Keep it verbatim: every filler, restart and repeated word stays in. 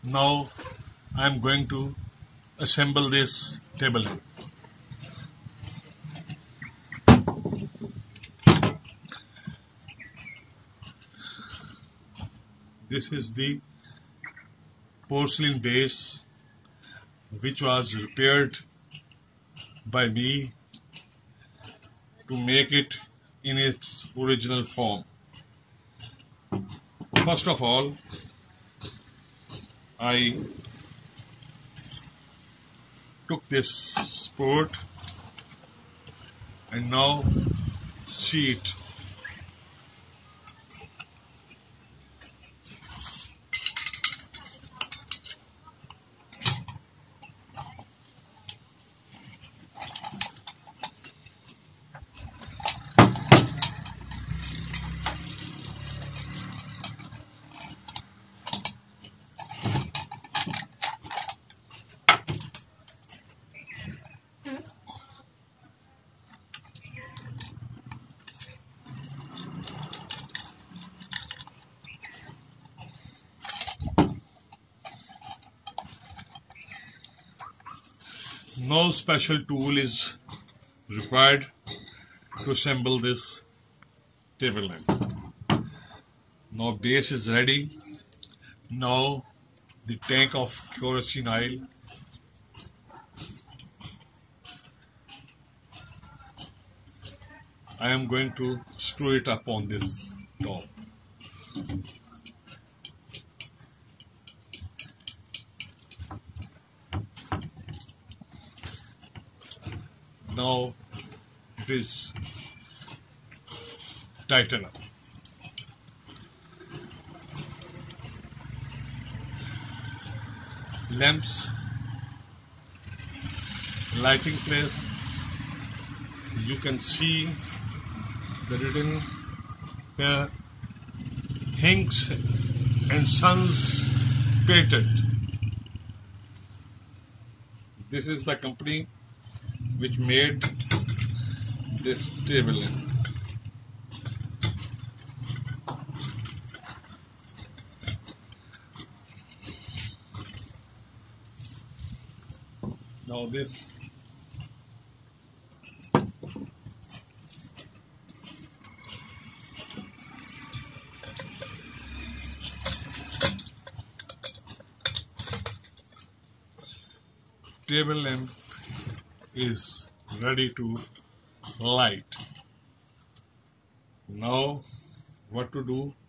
Now I am going to assemble this table lamp. This is the porcelain base which was repaired by me to make it in its original form. First of all, I took this support and now see it. No special tool is required to assemble this table lamp. Now base is ready. Now the tank of kerosene oil. I am going to screw it up on this top. Now it is tightened up. Lamps lighting place, you can see the written here, Hinks and Sons Patent. This is the company which made this table lamp. Now this table lamp is ready to light. Now what to do?